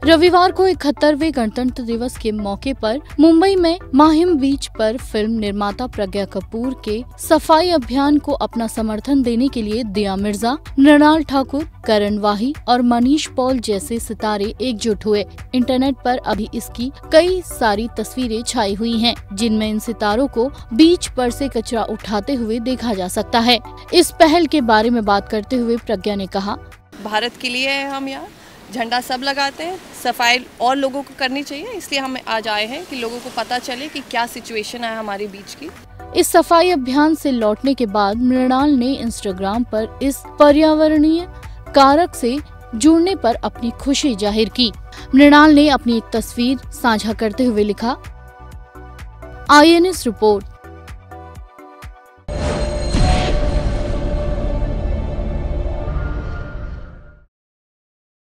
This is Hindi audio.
रविवार को 71वें गणतंत्र दिवस के मौके पर मुंबई में माहिम बीच पर फिल्म निर्माता प्रज्ञा कपूर के सफाई अभियान को अपना समर्थन देने के लिए दिया मिर्जा, मृणाल ठाकुर, करण वाही और मनीष पॉल जैसे सितारे एकजुट हुए। इंटरनेट पर अभी इसकी कई सारी तस्वीरें छाई हुई हैं, जिनमें इन सितारों को बीच पर से कचरा उठाते हुए देखा जा सकता है। इस पहल के बारे में बात करते हुए प्रज्ञा ने कहा, भारत के लिए है, हम यहाँ झंडा सब लगाते हैं, सफाई और लोगों को करनी चाहिए, इसलिए हम आज आए हैं कि लोगों को पता चले कि क्या सिचुएशन है हमारे बीच की। इस सफाई अभियान से लौटने के बाद मृणाल ने इंस्टाग्राम पर इस पर्यावरणीय कारक से जुड़ने पर अपनी खुशी जाहिर की। मृणाल ने अपनी एक तस्वीर साझा करते हुए लिखा, INS रिपोर्ट।